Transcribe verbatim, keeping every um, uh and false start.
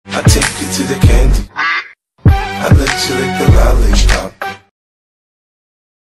I take you to the candy. I let you lick the lollipop.